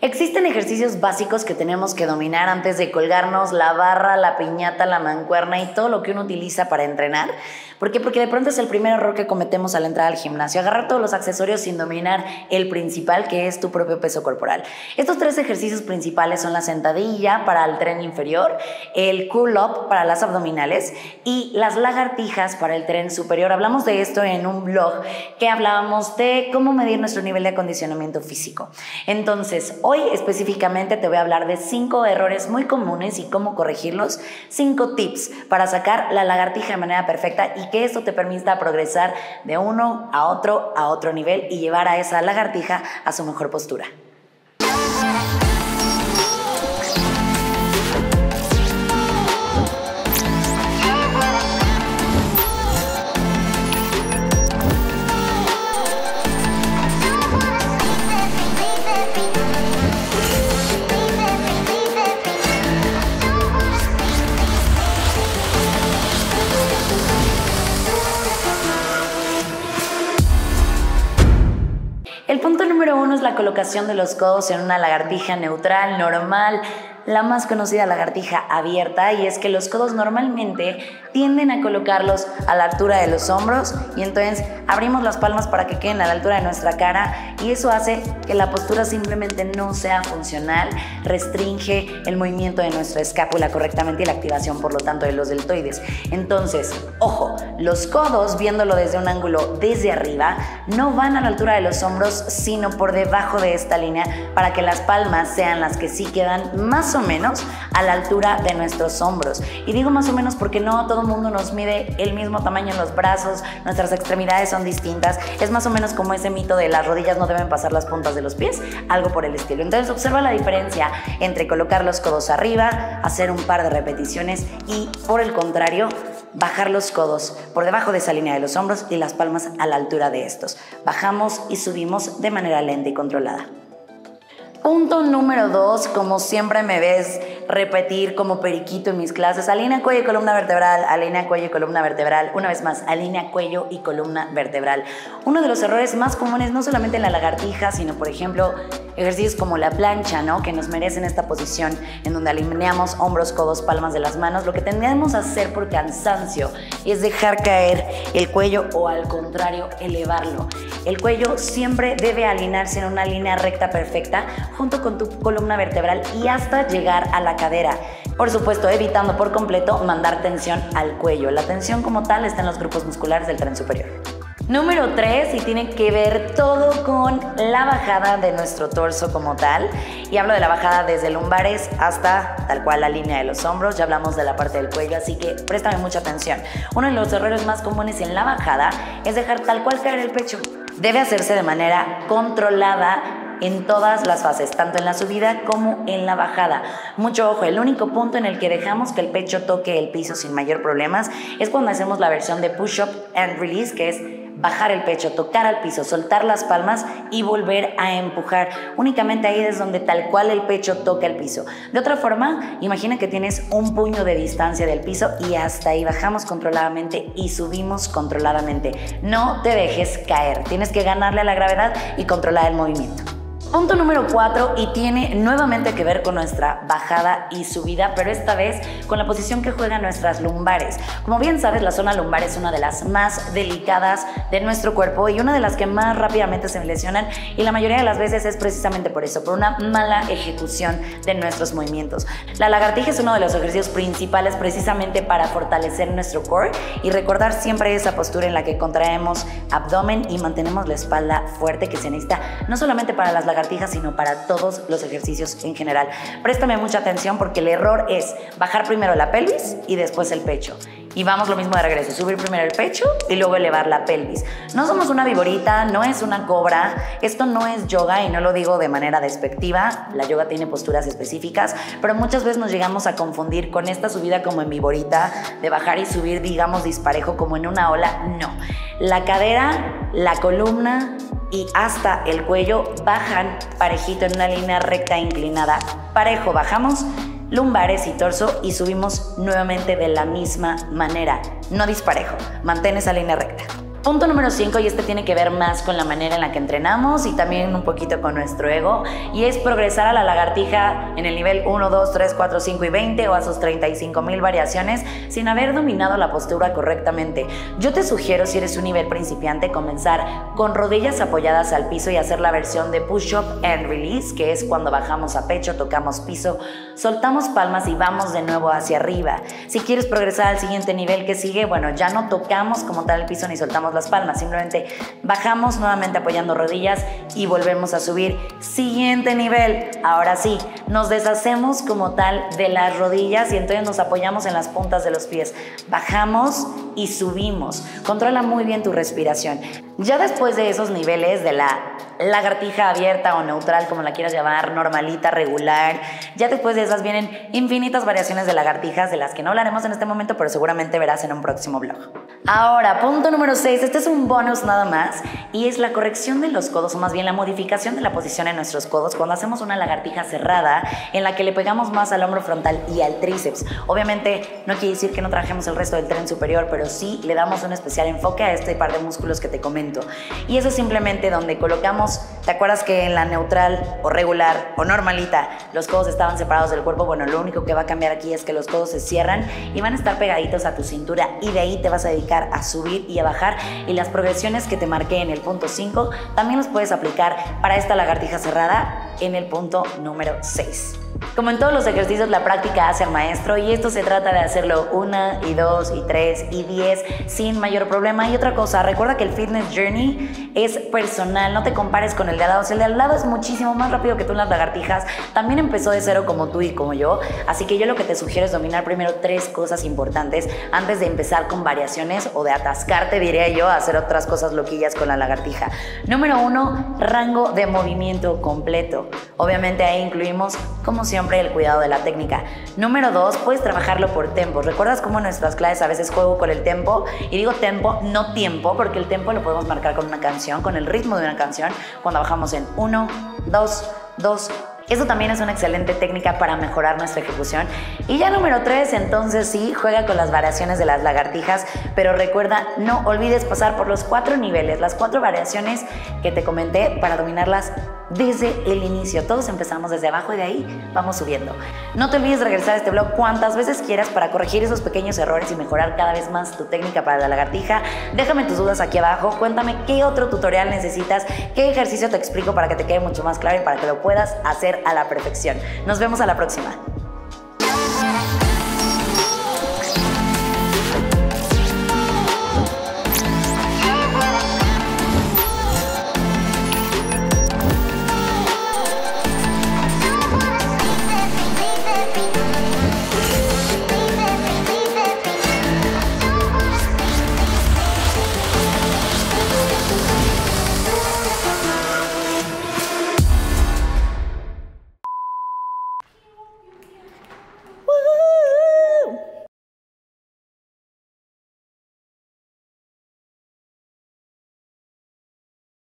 Existen ejercicios básicos que tenemos que dominar antes de colgarnos la barra, la piñata, la mancuerna y todo lo que uno utiliza para entrenar. ¿Por qué? Porque de pronto es el primer error que cometemos al entrar al gimnasio, agarrar todos los accesorios sin dominar el principal, que es tu propio peso corporal. Estos 3 ejercicios principales son la sentadilla para el tren inferior, el curl-up para las abdominales y las lagartijas para el tren superior. Hablamos de esto en un blog que hablábamos de cómo medir nuestro nivel de acondicionamiento físico. Entonces, hoy específicamente te voy a hablar de 5 errores muy comunes y cómo corregirlos, 5 tips para sacar la lagartija de manera perfecta y que esto te permita progresar de uno a otro nivel y llevar a esa lagartija a su mejor postura. El punto número 1 es la colocación de los codos en una lagartija neutral, normal, la más conocida lagartija abierta, y es que los codos normalmente tienden a colocarlos a la altura de los hombros y entonces abrimos las palmas para que queden a la altura de nuestra cara y eso hace que la postura simplemente no sea funcional, restringe el movimiento de nuestra escápula correctamente y la activación por lo tanto de los deltoides. Entonces, ojo, los codos viéndolo desde un ángulo desde arriba no van a la altura de los hombros sino por debajo de esta línea para que las palmas sean las que sí quedan más o menos a la altura de nuestros hombros. Y digo más o menos porque no todo el mundo nos mide el mismo tamaño en los brazos, nuestras extremidades son distintas, es más o menos como ese mito de las rodillas no deben pasar las puntas de los pies, algo por el estilo. Entonces observa la diferencia entre colocar los codos arriba, hacer un par de repeticiones y por el contrario, bajar los codos por debajo de esa línea de los hombros y las palmas a la altura de estos. Bajamos y subimos de manera lenta y controlada. Punto número 2, como siempre me ves repetir como periquito en mis clases, alinea cuello y columna vertebral, alinea cuello y columna vertebral, una vez más, alinea cuello y columna vertebral. Uno de los errores más comunes, no solamente en la lagartija, sino por ejemplo, ejercicios como la plancha, ¿no? Que nos merecen esta posición en donde alineamos hombros, codos, palmas de las manos. Lo que tendemos a hacer por cansancio es dejar caer el cuello o al contrario, elevarlo. El cuello siempre debe alinearse en una línea recta perfecta junto con tu columna vertebral y hasta llegar a la cadera. Por supuesto, evitando por completo mandar tensión al cuello. La tensión como tal está en los grupos musculares del tren superior. Número 3, y tiene que ver todo con la bajada de nuestro torso como tal. Y hablo de la bajada desde lumbares hasta tal cual la línea de los hombros. Ya hablamos de la parte del cuello, así que préstame mucha atención. Uno de los errores más comunes en la bajada es dejar tal cual caer el pecho. Debe hacerse de manera controlada en todas las fases, tanto en la subida como en la bajada. Mucho ojo, el único punto en el que dejamos que el pecho toque el piso sin mayor problemas es cuando hacemos la versión de push-up and release, que es bajar el pecho, tocar al piso, soltar las palmas y volver a empujar. Únicamente ahí es donde tal cual el pecho toca el piso. De otra forma, imagina que tienes un puño de distancia del piso y hasta ahí bajamos controladamente y subimos controladamente. No te dejes caer, tienes que ganarle a la gravedad y controlar el movimiento. Punto número 4, y tiene nuevamente que ver con nuestra bajada y subida, pero esta vez con la posición que juegan nuestras lumbares. Como bien sabes, la zona lumbar es una de las más delicadas de nuestro cuerpo y una de las que más rápidamente se lesionan, y la mayoría de las veces es precisamente por eso, por una mala ejecución de nuestros movimientos. La lagartija es uno de los ejercicios principales precisamente para fortalecer nuestro core y recordar siempre esa postura en la que contraemos abdomen y mantenemos la espalda fuerte, que se necesita no solamente para las lagartijas, sino para todos los ejercicios en general. Préstame mucha atención porque el error es bajar primero la pelvis y después el pecho. Y vamos lo mismo de regreso, subir primero el pecho y luego elevar la pelvis. No somos una viborita, no es una cobra, esto no es yoga y no lo digo de manera despectiva, la yoga tiene posturas específicas, pero muchas veces nos llegamos a confundir con esta subida como en viborita, de bajar y subir, digamos, disparejo como en una ola. No, la cadera, la columna y hasta el cuello bajan parejito en una línea recta inclinada. Parejo, bajamos lumbares y torso y subimos nuevamente de la misma manera, no disparejo, mantén esa línea recta. Punto número 5, y este tiene que ver más con la manera en la que entrenamos y también un poquito con nuestro ego, y es progresar a la lagartija en el nivel 1, 2, 3, 4, 5 y 20 o a sus 35,000 variaciones sin haber dominado la postura correctamente. Yo te sugiero, si eres un nivel principiante, comenzar con rodillas apoyadas al piso y hacer la versión de push-up and release, que es cuando bajamos a pecho, tocamos piso, soltamos palmas y vamos de nuevo hacia arriba. Si quieres progresar al siguiente nivel que sigue, bueno, ya no tocamos como tal el piso ni soltamos las palmas, simplemente bajamos nuevamente apoyando rodillas y volvemos a subir. Siguiente nivel, ahora sí, nos deshacemos como tal de las rodillas y entonces nos apoyamos en las puntas de los pies. Bajamos y subimos. Controla muy bien tu respiración. Ya después de esos niveles de la lagartija abierta o neutral, como la quieras llamar, normalita, regular, ya después de esas vienen infinitas variaciones de lagartijas de las que no hablaremos en este momento, pero seguramente verás en un próximo blog. Ahora, punto número 6, este es un bonus nada más, y es la corrección de los codos, o más bien la modificación de la posición en nuestros codos cuando hacemos una lagartija cerrada en la que le pegamos más al hombro frontal y al tríceps. Obviamente no quiere decir que no trabajemos el resto del tren superior, pero sí le damos un especial enfoque a este par de músculos que te comento. Y eso es simplemente donde colocamos, ¿te acuerdas que en la neutral o regular o normalita los codos estaban separados del cuerpo? Bueno, lo único que va a cambiar aquí es que los codos se cierran y van a estar pegaditos a tu cintura, y de ahí te vas a dedicar a subir y a bajar, y las progresiones que te marqué en el punto 5 también los puedes aplicar para esta lagartija cerrada en el punto número 6. Como en todos los ejercicios, la práctica hace al maestro, y esto se trata de hacerlo 1 y 2 y 3 y 10 sin mayor problema. Y otra cosa, recuerda que el fitness journey es personal, no te compares con el de al lado. O sea, el de al lado es muchísimo más rápido que tú en las lagartijas, también empezó de cero como tú y como yo, así que yo lo que te sugiero es dominar primero 3 cosas importantes antes de empezar con variaciones o de atascarte, diría yo, a hacer otras cosas loquillas con la lagartija. Número 1, rango de movimiento completo. Obviamente ahí incluimos, como siempre, el cuidado de la técnica. Número 2, puedes trabajarlo por tempos. ¿Recuerdas cómo en nuestras clases a veces juego con el tempo? Y digo tempo, no tiempo, porque el tempo lo podemos marcar con una canción, con el ritmo de una canción, cuando bajamos en 1, 2, 2. Eso también es una excelente técnica para mejorar nuestra ejecución. Y ya número 3, entonces sí, juega con las variaciones de las lagartijas, pero recuerda, no olvides pasar por los 4 niveles, las 4 variaciones que te comenté para dominarlas desde el inicio. Todos empezamos desde abajo y de ahí vamos subiendo. No te olvides de regresar a este blog cuantas veces quieras para corregir esos pequeños errores y mejorar cada vez más tu técnica para la lagartija. Déjame tus dudas aquí abajo, cuéntame qué otro tutorial necesitas, qué ejercicio te explico para que te quede mucho más claro y para que lo puedas hacer a la perfección. Nos vemos a la próxima.